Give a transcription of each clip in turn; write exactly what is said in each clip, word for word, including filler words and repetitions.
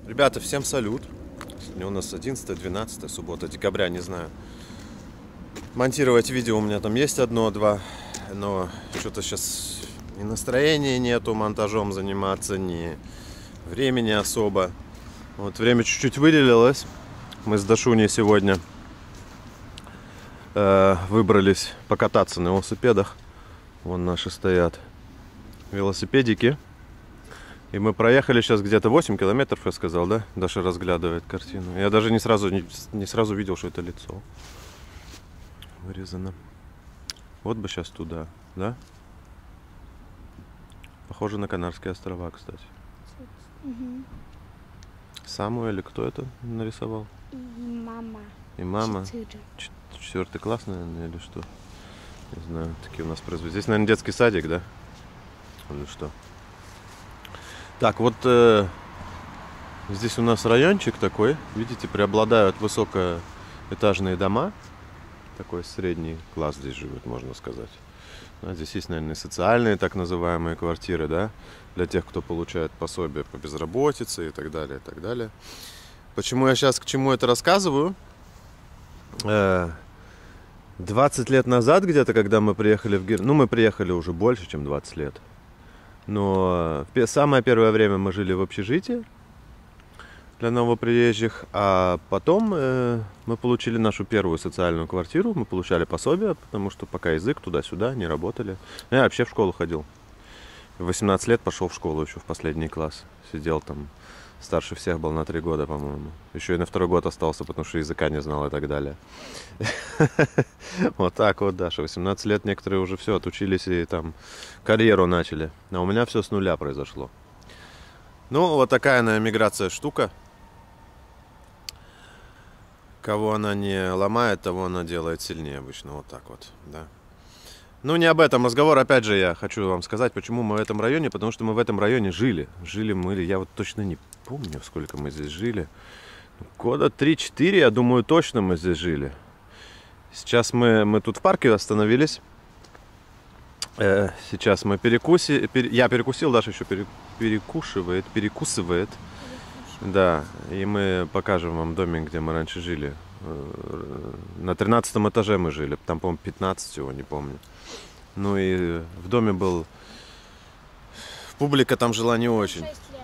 Ребята, всем салют. Сегодня у нас одиннадцатое-двенадцатое, суббота, декабря, не знаю. Монтировать видео у меня там есть одно-два, но что-то сейчас ни настроения нету монтажом заниматься, ни времени особо. Вот время чуть-чуть выделилось. Мы с Дашуней сегодня э, выбрались покататься на велосипедах. Вон наши стоят велосипедики. И мы проехали сейчас где-то восемь километров, я сказал, да? Даша разглядывает картину. Я даже не сразу, не, не сразу видел, что это лицо вырезано. Вот бы сейчас туда, да? Похоже на Канарские острова, кстати. Угу. Саму или кто это нарисовал? И мама. И мама? Четыре. Четвертый класс, наверное, или что? Не знаю, такие у нас производители. Здесь, наверное, детский садик, да? Или что? Так, вот э, здесь у нас райончик такой. Видите, преобладают высокоэтажные дома. Такой средний класс здесь живет, можно сказать. А здесь есть, наверное, социальные так называемые квартиры, да? Для тех, кто получает пособие по безработице и так далее, и так далее. Почему я сейчас к чему это рассказываю? Э, двадцать лет назад где-то, когда мы приехали в Германию, ну, мы приехали уже больше, чем двадцать лет. Но в самое первое время мы жили в общежитии для новоприезжих, а потом э, мы получили нашу первую социальную квартиру, мы получали пособие, потому что пока язык туда-сюда не работали. Я вообще в школу ходил. В восемнадцать лет пошел в школу еще в последний класс. Сидел там, старше всех был на три года, по-моему. Еще и на второй год остался, потому что языка не знал и так далее. Вот так вот, Даша. восемнадцать лет некоторые уже все отучились и там карьеру начали. А у меня все с нуля произошло. Ну, вот такая, наверное, миграция штука. Кого она не ломает, того она делает сильнее обычно. Вот так вот, да. Ну, не об этом разговор. Опять же, я хочу вам сказать, почему мы в этом районе. Потому что мы в этом районе жили. Жили мы, я вот точно не помню, сколько мы здесь жили. Года три-четыре, я думаю, точно мы здесь жили. Сейчас мы, мы тут в парке остановились. Э, сейчас мы перекусили. Пер, я перекусил, Даша еще пере, перекушивает, перекусывает. Да, и мы покажем вам домик, где мы раньше жили. На тринадцатом этаже мы жили. Там, по-моему, пятнадцать всего, не помню. Ну и в доме был... Публика там жила не очень. шесть лет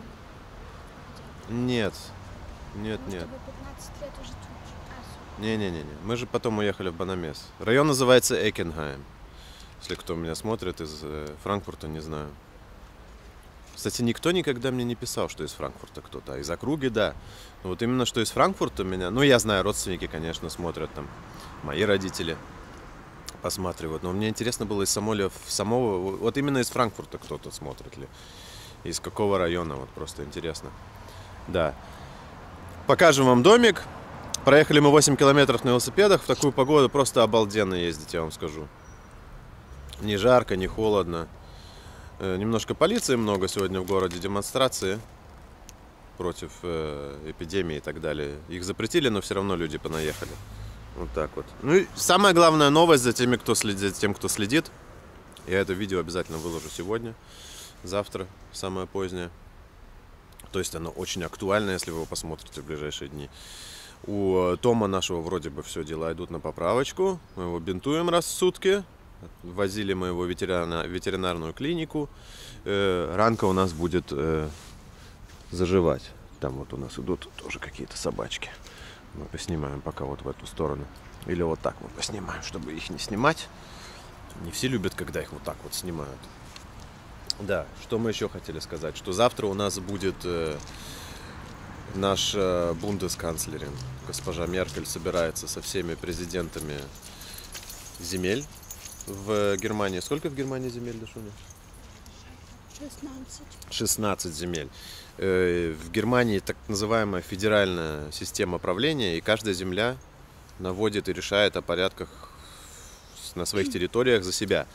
Нет. Нет, Потому нет. что вы пятнадцать лет уже тут. Не-не-не. Мы же потом уехали в Банамес. Район называется Экенхайм. Если кто меня смотрит из Франкфурта, не знаю. Кстати, никто никогда мне не писал, что из Франкфурта кто-то. А из округи, да. Но вот именно что из Франкфурта меня... Ну, я знаю, родственники, конечно, смотрят там. Мои родители посматривают. Но мне интересно было из самого... самого... Вот именно из Франкфурта кто-то смотрит ли. Из какого района. Вот просто интересно. Да. Покажем вам домик. Проехали мы восемь километров на велосипедах. В такую погоду просто обалденно ездить, я вам скажу. Не жарко, не холодно. Немножко полиции много сегодня в городе, демонстрации против э, эпидемии и так далее. Их запретили, но все равно люди понаехали. Вот так вот. Ну и самая главная новость за теми, кто следит, тем, кто следит. Я это видео обязательно выложу сегодня, завтра, самое позднее. То есть оно очень актуально, если вы его посмотрите в ближайшие дни. У Тома нашего вроде бы все дела идут на поправочку. Мы его бинтуем раз в сутки. Возили мы его в ветеринарную клинику. Э, ранка у нас будет э, заживать. Там вот у нас идут тоже какие-то собачки. Мы поснимаем пока вот в эту сторону. Или вот так вот поснимаем, чтобы их не снимать. Не все любят, когда их вот так вот снимают. Да, что мы еще хотели сказать? Что завтра у нас будет э, наш э, бундесканцлерин. Госпожа Меркель собирается со всеми президентами земель в Германии. Сколько в Германии земель, Дашуня? шестнадцать. шестнадцать земель. В Германии так называемая федеральная система правления, и каждая земля наводит и решает о порядках на своих территориях за себя.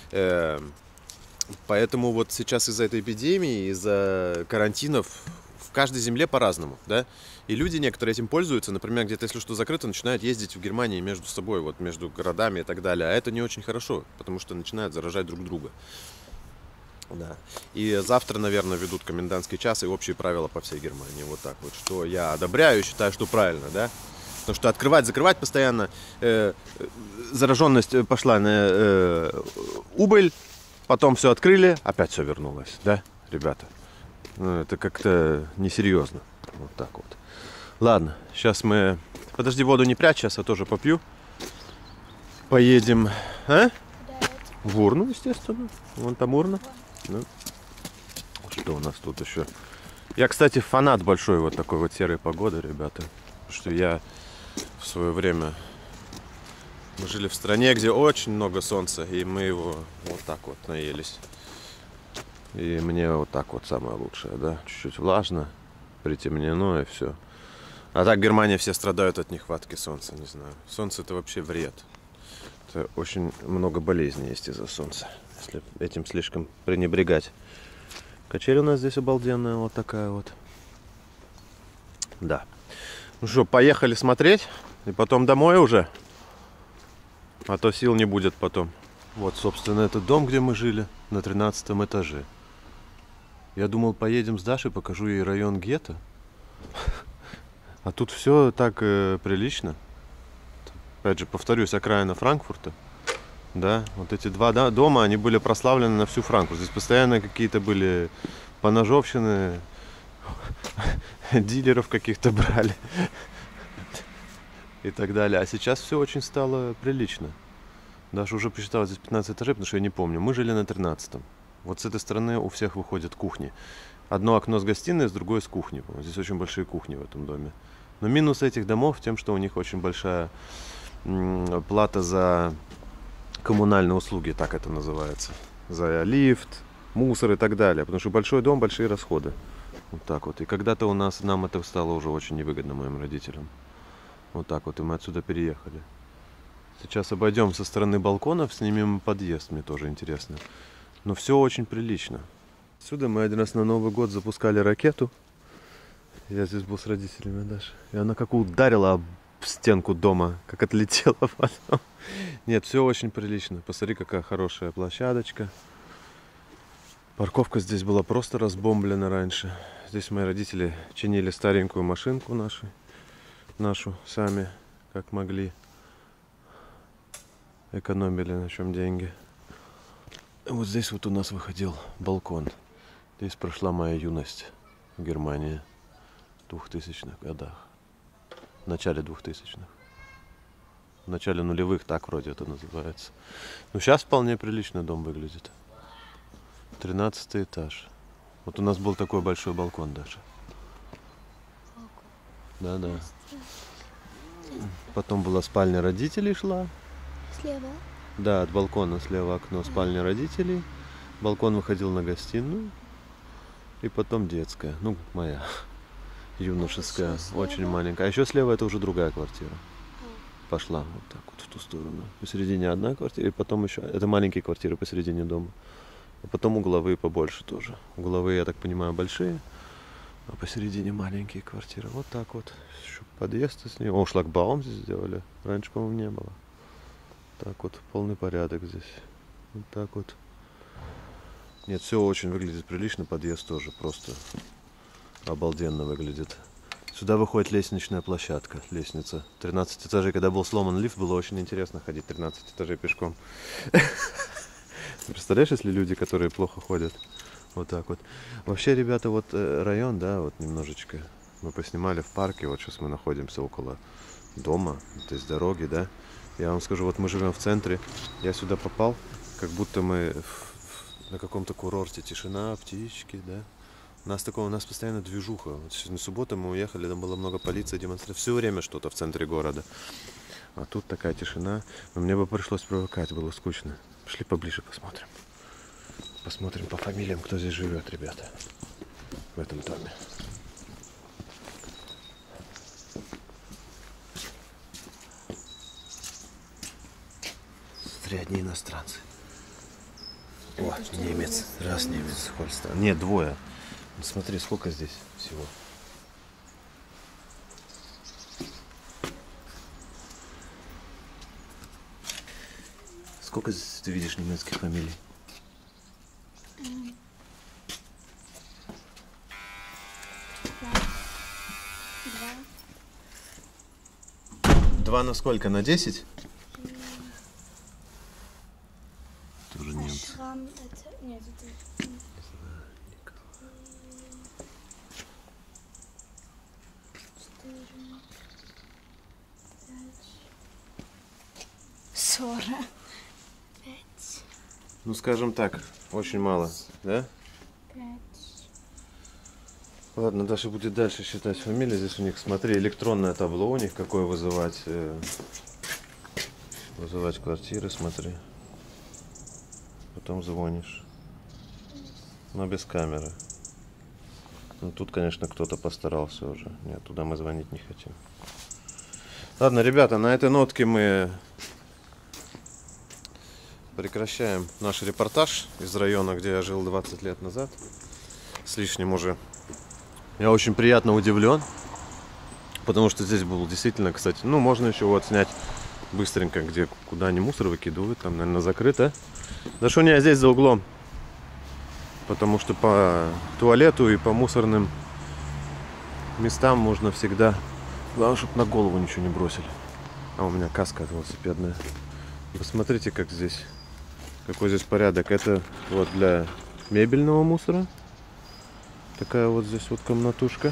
Поэтому вот сейчас из-за этой эпидемии, из-за карантинов в каждой земле по-разному, да? И люди некоторые этим пользуются. Например, где-то, если что закрыто, начинают ездить в Германии между собой, вот между городами и так далее. А это не очень хорошо, потому что начинают заражать друг друга. Да. И завтра, наверное, ведут комендантский час и общие правила по всей Германии. Вот так вот. Что я одобряю, считаю, что правильно, да? Потому что открывать, закрывать постоянно. Э, зараженность пошла на э, убыль. Потом все открыли, опять все вернулось, да, ребята? Ну, это как-то несерьезно. Вот так вот. Ладно, сейчас мы... Подожди, воду не прячь, сейчас я тоже попью. Поедем, а? В урну, естественно. Вон там урна. Ну. Что у нас тут еще? Я, кстати, фанат большой вот такой вот серой погоды, ребята. Потому что я в свое время... Мы жили в стране, где очень много солнца, и мы его вот так вот наелись. И мне вот так вот самое лучшее, да? Чуть-чуть влажно, притемнено и все. А так в Германии все страдают от нехватки солнца, не знаю. Солнце это вообще вред. Это очень много болезней есть из-за солнца, если этим слишком пренебрегать. Качель у нас здесь обалденная, вот такая вот. Да. Ну что, поехали смотреть, и потом домой уже. А то сил не будет потом. Вот, собственно, этот дом, где мы жили, на тринадцатом этаже. Я думал, поедем с Дашей, покажу ей район гетто. А тут все так э, прилично. Опять же, повторюсь, окраина Франкфурта. Да, вот эти два да, дома, они были прославлены на всю Франкфурт. Здесь постоянно какие-то были поножовщины, дилеров каких-то брали и так далее. А сейчас все очень стало прилично. Даша уже посчитала здесь пятнадцать этажей, потому что я не помню. Мы жили на тринадцатом. Вот с этой стороны у всех выходят кухни. Одно окно с гостиной, с другой с кухни. Здесь очень большие кухни в этом доме. Но минус этих домов в том, что у них очень большая м, плата за коммунальные услуги, так это называется. За лифт, мусор и так далее. Потому что большой дом, большие расходы. Вот так вот. И когда-то у нас, нам это стало уже очень невыгодно, моим родителям. Вот так вот. И мы отсюда переехали. Сейчас обойдем со стороны балконов, снимем подъезд, мне тоже интересно. Но все очень прилично. Отсюда мы один раз на Новый год запускали ракету. Я здесь был с родителями даже. И она как ударила об стенку дома, как отлетела потом. Нет, все очень прилично. Посмотри, какая хорошая площадочка. Парковка здесь была просто разбомблена раньше. Здесь мои родители чинили старенькую машинку нашу, нашу сами, как могли. Экономили на чем деньги. Вот здесь вот у нас выходил балкон. Здесь прошла моя юность в Германии в двухтысячных годах. В начале двухтысячных. В начале нулевых, так вроде это называется. Но сейчас вполне прилично дом выглядит. Тринадцатый этаж. Вот у нас был такой большой балкон даже. Да-да. Потом была спальня родителей шла. Слева? Да, от балкона слева окно, спальня родителей. Балкон выходил на гостиную. И потом детская, ну, моя, юношеская, очень маленькая. А еще слева это уже другая квартира. Пошла вот так вот в ту сторону. Посередине одна квартира, и потом еще, это маленькие квартиры посередине дома. А потом угловые побольше тоже. Угловые, я так понимаю, большие, а посередине маленькие квартиры. Вот так вот. Еще подъезд с ним. О, шлагбаум здесь сделали. Раньше, по-моему, не было. Так вот, полный порядок здесь. Вот так вот. Нет, все очень выглядит прилично. Подъезд тоже просто обалденно выглядит. Сюда выходит лестничная площадка. Лестница. тринадцать этажей. Когда был сломан лифт, было очень интересно ходить тринадцать этажей пешком. Представляешь, если люди, которые плохо ходят, вот так вот. Вообще, ребята, вот район, да, вот немножечко мы поснимали в парке. Вот сейчас мы находимся около дома, то есть дороги, да. Я вам скажу, вот мы живем в центре. Я сюда попал, как будто мы в, на каком-то курорте. Тишина, птички, да. У нас такого, у нас постоянно движуха. Вот на субботу мы уехали, там было много полиции, демонстраций. Все время что-то в центре города. А тут такая тишина. Но мне бы пришлось привыкать, было скучно. Пошли поближе посмотрим. Посмотрим по фамилиям, кто здесь живет, ребята. В этом доме. Смотри, одни иностранцы. О, немец. Раз немец. Хольстон. Нет, двое. Смотри, сколько здесь всего. Сколько здесь ты видишь немецких фамилий? Два. Два на сколько? На десять? Тоже А немцы. шрам это... Нет, это... Четыре. Пять. Сорок. Пять. Ну, скажем так, очень мало, да? Пять. Ладно, Даша будет дальше считать фамилии. Здесь у них, смотри, электронное табло у них, какое вызывать. э, Вызывать квартиры, смотри. Потом звонишь. Но без камеры. Ну, тут, конечно, кто-то постарался уже. Нет, туда мы звонить не хотим. Ладно, ребята, на этой нотке мы прекращаем наш репортаж из района, где я жил двадцать лет назад. С лишним уже. Я очень приятно удивлен. Потому что здесь был действительно, кстати, ну, можно еще вот снять быстренько, где, куда они мусор выкидывают. Там, наверное, закрыто. Да что у меня здесь за углом? Потому что по туалету и по мусорным местам можно всегда... Главное, чтобы на голову ничего не бросили. А у меня каска велосипедная. Посмотрите, как здесь... Какой здесь порядок. Это вот для мебельного мусора. Такая вот здесь вот комнатушка.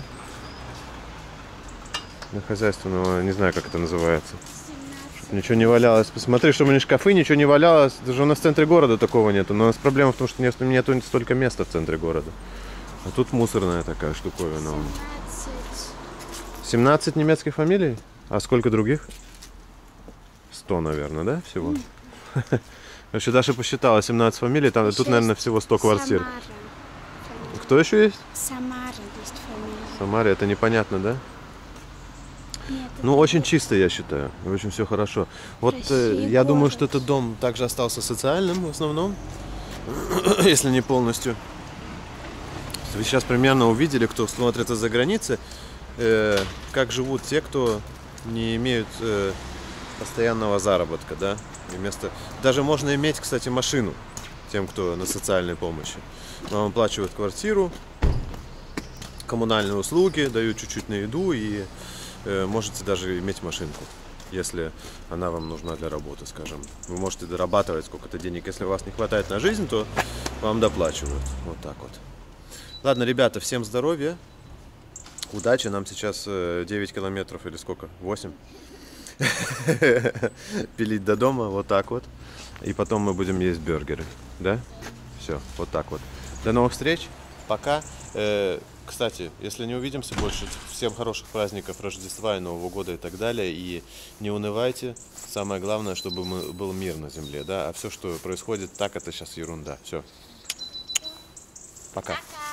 Для хозяйственного, не знаю, как это называется. Чтобы ничего не валялось. Посмотри, чтобы ни шкафы, ничего не валялось. Даже у нас в центре города такого нету. Но у нас проблема в том, что нет, нету столько места в центре города. А тут мусорная такая штуковина. семнадцать. семнадцать немецких фамилий? А сколько других? сто, наверное, да, всего? Вообще Даша посчитала семнадцать фамилий. Там, тут, наверное, всего сто квартир. Самара. Кто еще есть? Самара есть фамилия. Самаре, это непонятно, да? Нет, Ну, это очень чисто, я считаю. И очень все хорошо. Вот э, Красивый я думаю, город. что этот дом также остался социальным в основном, если не полностью. Вы сейчас примерно увидели, кто смотрит из-за границы, э, как живут те, кто не имеют э, постоянного заработка, да? И вместо... Даже можно иметь, кстати, машину тем, кто на социальной помощи. Вам оплачивают квартиру, коммунальные услуги, дают чуть-чуть на еду и э, можете даже иметь машинку, если она вам нужна для работы, скажем. Вы можете дорабатывать сколько-то денег. Если у вас не хватает на жизнь, то вам доплачивают. Вот так вот. Ладно, ребята, всем здоровья, удачи. Нам сейчас э, девять километров или сколько? восемь. Пилить до дома, вот так вот. И потом мы будем есть бургеры. Да? Все, вот так вот. До новых встреч. Пока. Э, кстати, если не увидимся больше, всем хороших праздников Рождества и Нового года и так далее. И не унывайте. Самое главное, чтобы мы, был мир на земле. Да? А все, что происходит так, это сейчас ерунда. Все. Пока.